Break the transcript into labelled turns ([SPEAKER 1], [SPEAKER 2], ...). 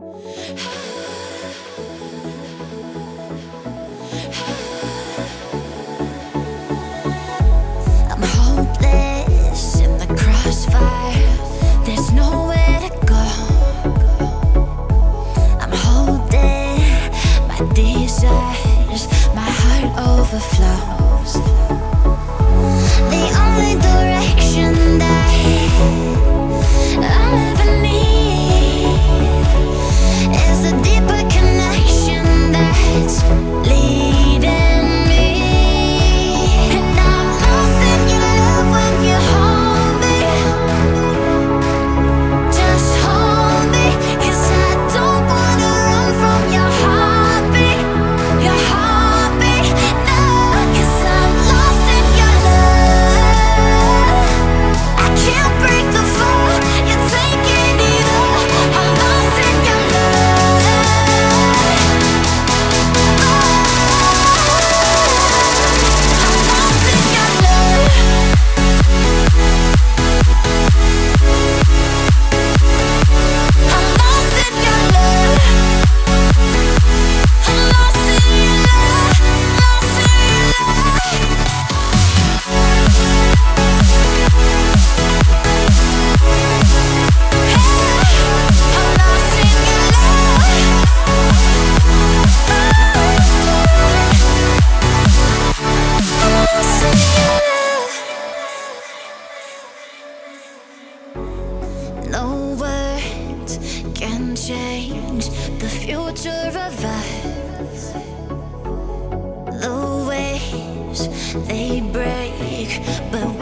[SPEAKER 1] I'm hopeless in the crossfire. There's nowhere to go. I'm holding my desires. My heart overflows. The only direction that I'll ever need is a deeper connection that's leading me. And I'm lost in your love when you hold me. Just hold me, 'cause I don't wanna run from your heartbeat. Your heartbeat, no, 'cause I'm lost in your love. I can't break the fall, you're taking it all. I'm lost in your love. I'm lost in your love. I'm lost in your love. I'm lost in your love. Lost in your love. I'm lost in your love. I'm lost in your love. No words can change the future of us. The waves, they break, but